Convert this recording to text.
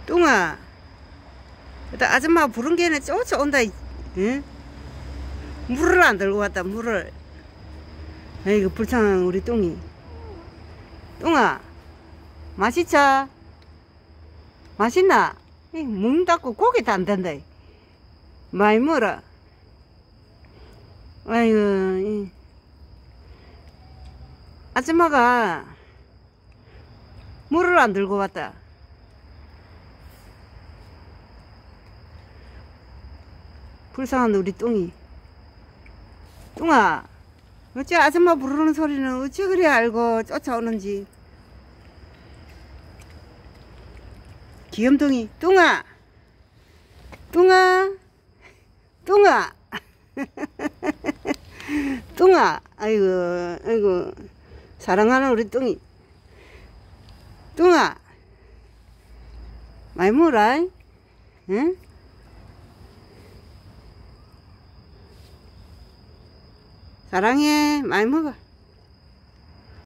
뚱아, 일단 아줌마 부른 게는 쫓아온다. 응? 물을 안 들고 왔다, 물을. 아이고, 불쌍한 우리 뚱이. 뚱아, 맛있자? 맛있나? 문 닫고 고기도 안 된다. 많이 먹어라. 아이고, 아줌마가 물을 안 들고 왔다. 불쌍한 우리 뚱이. 뚱아, 어째 아줌마 부르는 소리는 어째 그래 알고 쫓아오는지. 귀염둥이. 뚱아, 뚱아, 뚱아. 뚱아, 아이고, 아이고, 사랑하는 우리 뚱이. 뚱아, 많이 먹어라. 응? 사랑해. 많이 먹어.